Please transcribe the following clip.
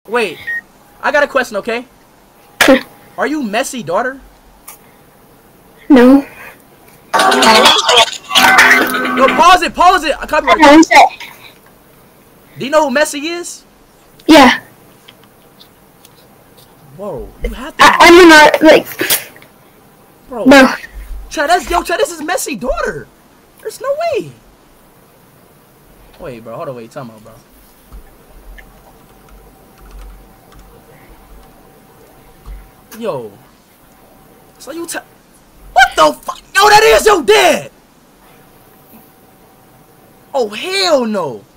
Wait, I got a question, okay? Are you Messi daughter? No. No, pause it, pause it. Copyright. What is that? Do you know who Messi is? Yeah. Whoa, you have to. I mean, like, Bro. bro. Chad, this is Messi daughter. There's no way. Wait, bro, hold on, wait, time out, bro. Yo. So you tell. What the fuck? Yo, that is your dad. Oh, hell no.